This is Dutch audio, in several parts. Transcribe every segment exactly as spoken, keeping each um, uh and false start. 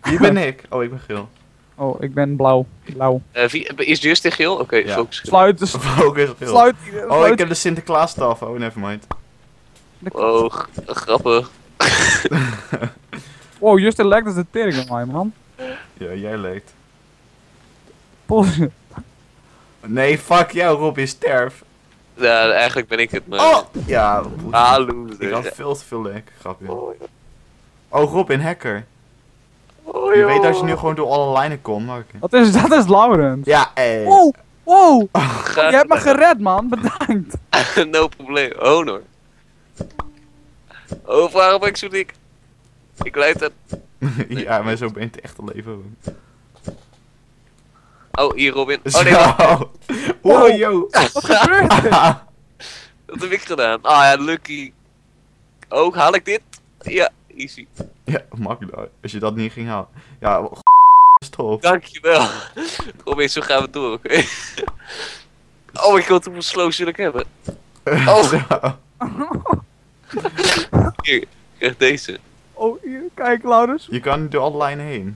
Wie ben ik? Oh, ik ben geel. Oh, ik ben blauw. Blauw. Uh, wie, is Justin geel? Oké, okay, ja. focus. Sluit, dus... Focus op geel. Sluit, sluit. Oh, ik heb de Sinterklaas staf. Oh, nevermind. Oh, grappig. Wow, Justin lijkt als de tering op mij, man. Ja, jij lijkt. Bullshit. Nee, fuck jou, Rob, je sterf. Ja, eigenlijk ben ik het, maar... Oh! Ja, hallo. Ik had veel te veel lek, grapje. Oh, oh Rob, in hacker. Oh, je weet dat je nu gewoon door alle lijnen komt, maar... Dat is, dat is Laurens. Ja, eh. Wow, wow. Oh, je hebt me gered, man. Bedankt. No probleem. Honor. Oh, waarom ben ik zo dik? Ik leid het. ja, maar zo ben je het echte leven ook. Oh, hier Robin. Oh Zo. nee, wacht. Wow, yo. Wat gebeurt er? Dat heb ik gedaan. Ah ja, lucky. Oh, haal ik dit? Ja, easy. Ja, makkelijk. Als je dat niet ging halen. Ja, stop. Dankjewel. Robin, zo gaan we door, oké? Okay? Oh, ik had hoeveel slows wil ik hebben? Oh. Hier, krijg deze. Oh, hier, kijk, Laurens. Je kan door alle lijnen heen.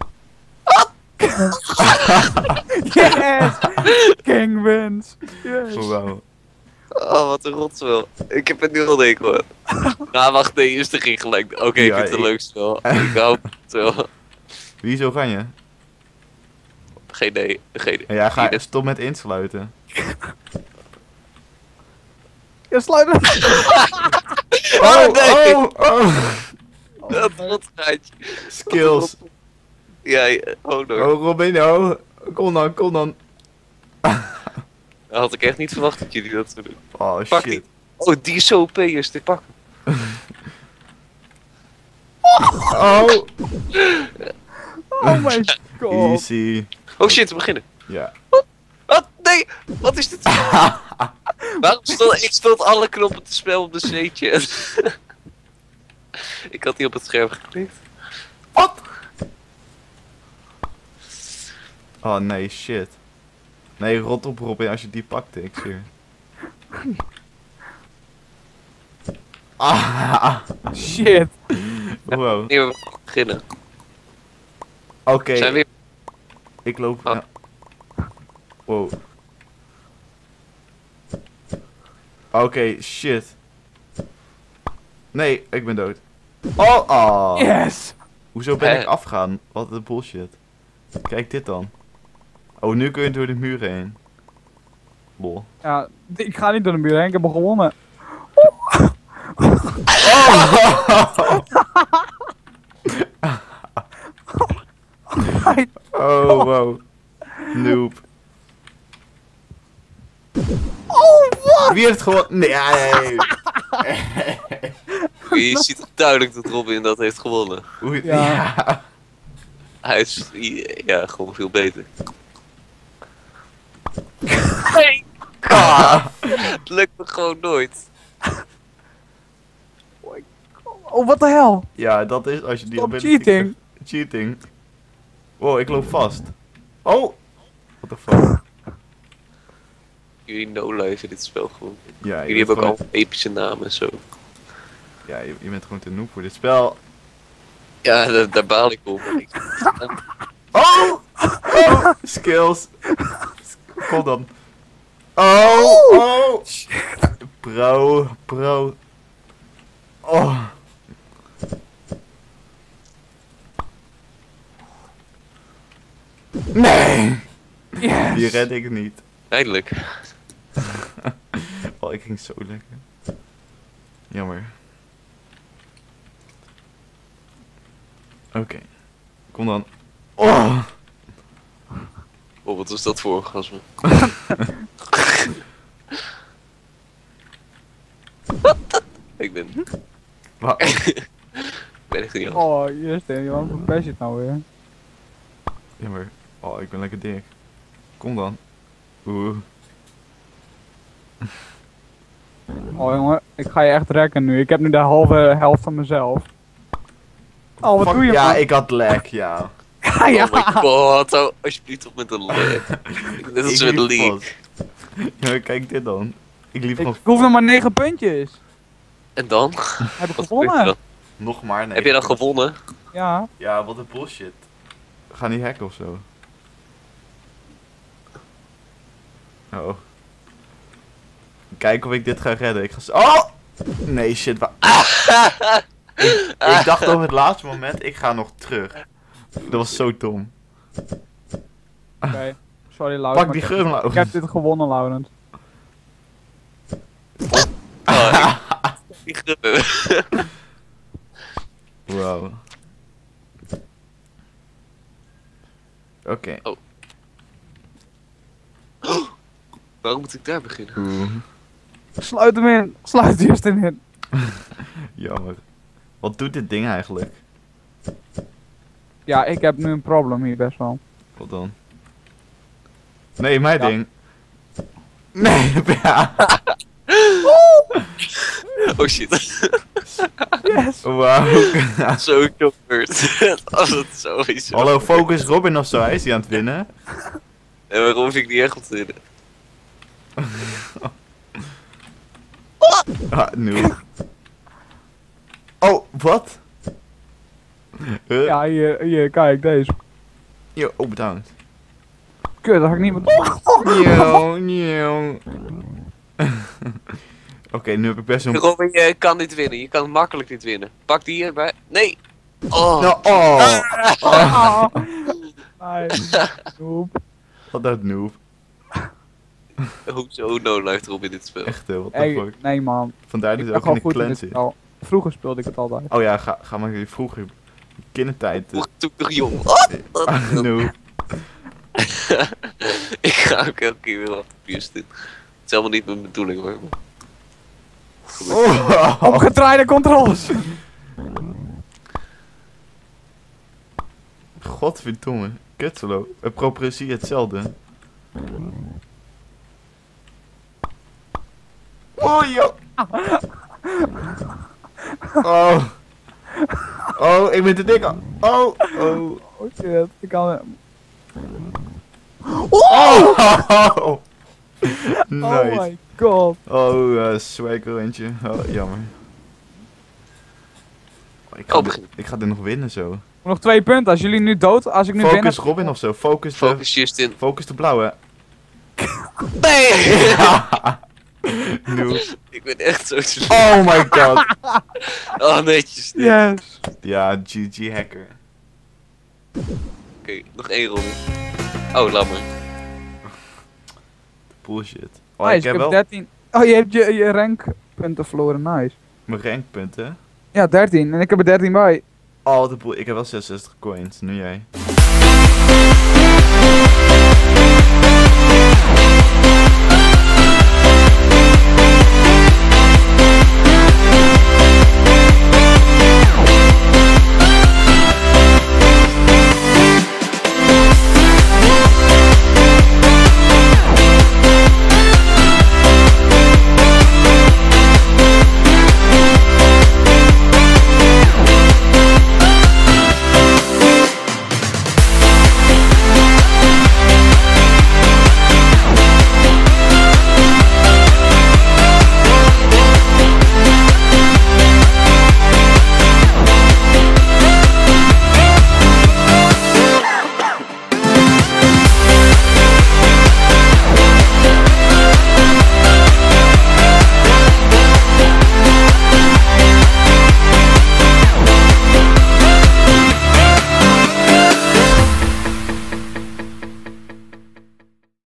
Yes! King wins. Yes. Oh, wow. Oh, wat een rotswel. Ik heb het nu al denk hoor. Nou, wacht, nee, eerst er ging gelijk. Oké, okay, ja, ik vind het ik... de leukste wel. Ik hou het wel. Wie is oranje? Geen idee. Geen idee. Ja, ga stop met insluiten. Ja, sluit het. Oh, nee. oh, oh. Dat rotgaatje. Skills. Ja, ja, oh no. Oh, Robin, oh. Kom dan, kom dan. Dat had ik echt niet verwacht dat jullie dat zouden doen. Oh, Pak shit. die. Oh, die is zo O P, is dit pakken. Oh. Oh my god. Easy. Oh shit, we beginnen. Ja. Wat? Nee! Wat is dit? Waarom stond ik stond alle knoppen te spelen op de C-chat? Ik had die op het scherm geklikt. Wat? Oh nee, shit. Nee, rot op Robin als je die pakte, ik zweer. Ah. Shit. Wow. Nee, we beginnen. Oké. Okay. Zijn we weer... Ik loop... Oh. Ja. Wow. Oké, okay, shit. Nee, ik ben dood. Oh, oh. Yes. Hoezo ben Hè? ik afgaan? Wat een bullshit. Kijk dit dan. Oh, nu kun je door de muur heen. Lol. Ja, ik ga niet door de muur heen, ik heb al gewonnen. Oh, wow. Noob. Oh, wat? Wie heeft gewonnen? Nee, nee. Je ziet het duidelijk dat Robin dat heeft gewonnen. Hoe... Ja. Ja. Hij is ja, gewoon veel beter. Nee! Ah, het lukt me gewoon nooit. Oh, wat de hel? Ja, dat is als je die Stop ability- cheating. Cheating. Wow, ik loop vast. Oh! What the fuck? Jullie no-life dit spel gewoon. Ja, je Jullie bent hebben ook gewoon- al epische namen en zo. Ja, je, je bent gewoon te noob voor dit spel. Ja, daar, daar baal ik op. Ik- Oh! Oh! Skills. Kom dan. Oh! Oh! Pro, pro. Oh. Nee! Yes. Die red ik niet. Eindelijk. Oh, ik ging zo lekker. Jammer. Oké. Okay. Kom dan. Oh! Oh, wat was dat voor orgasme? Ik ben... Wat? Ik ben echt niet aan. Oh, Justin, wat verpest je het nou weer? Jammer. Oh, ik ben lekker dik. Kom dan. Oeh. Oh jongen, ik ga je echt rekken nu. Ik heb nu de halve helft van mezelf. Oh, wat Fuck, doe je, ja, man? ik had lag, ja. Ja, ja. Oh my god, hou alsjeblieft op met een leg. Net als Ik met een liep league. vast. Ja, kijk dit dan. Ik liep Ik gewoon hoef nog maar negen puntjes. En dan? Heb ik Wat gebeurt er gewonnen? dan? nog maar. Nee, Heb je dan gewonnen? Ja. Ja, wat een bullshit. Ga niet hacken of zo. Oh. Kijk of ik dit ga redden. Ik ga... s- Oh! Nee, shit. Wa ik, ik dacht op het laatste moment, ik ga nog terug. Dat was zo dom. Oké. Okay. Sorry, Laurens. Pak die maar gun, ik, Laurens. ik heb dit gewonnen, Laurens. Oh, ik... die grubben. Wow. Oké. Okay. Oh. Waarom moet ik daar beginnen? Oeh. Sluit hem in. Sluit Justin in. Jammer. Wat doet dit ding eigenlijk? Ja, ik heb nu een probleem hier best wel. Wat dan? Nee, mijn Ja. ding. Nee, ja. Oh shit. Yes. Wauw. Zo gebeurd. Als het sowieso. Hallo, focus Robin of zo, hij is die aan het winnen. En waarom vind ik niet echt op te winnen? Ah, nu. Oh, wat? Huh? Ja, hier, hier, kijk, deze. Yo, oh, bedankt. Kut, dat ga ik niet meer... Yo, yo. Oké, nu heb ik best een... Robin, je kan niet winnen. Je kan makkelijk niet winnen. Pak die hierbij. Nee. Oh. Nou, oh. Ah. Nee. Noep. Wat dat noob. Hoezo no life Robin dit spel? Echt, hè, wat de Hey, fuck. nee man. Vandaar Ik dat ben hij ook gewoon in de goed in clan dit zit. spel. Vroeger speelde ik het altijd. Oh ja, ga, ga maar jullie vroeger. Kindertijd. eh. Vroeger toen ik nog jong was. Ah, noob. Ik ga ook elke keer weer af. Justin. Het is helemaal niet mijn bedoeling hoor. Oh. Opgedraaide controles! Godverdomme. Kutselo. We proberen precies hetzelfde. Oh, joh. Oh. Oh, ik ben te dik. Oh. Oh. Oh shit, ik kan... Oh. Oh Nice. my god. Oh, uh, swagger eentje. Oh, jammer. Oh, ik, ga Oh, dit, begin. ik ga dit nog winnen zo. Nog twee punten, als jullie nu dood, als ik nu win... Focus Robin of zo. Focus de, Focus Justin. focus de blauwe. Nee! Nu. Ik ben echt zo slecht. Oh my god. Oh netjes. Oké, Yes. Ja, G G hacker. nog één Robin. Oh, laat maar. Bullshit. Oh, Nice, ik heb wel dertien... Oh, je hebt je, je rankpunten verloren, nice. mijn rankpunten. Ja, dertien. En ik heb er dertien bij. Oh, de boel. Ik heb wel zesenzestig coins. Nu jij.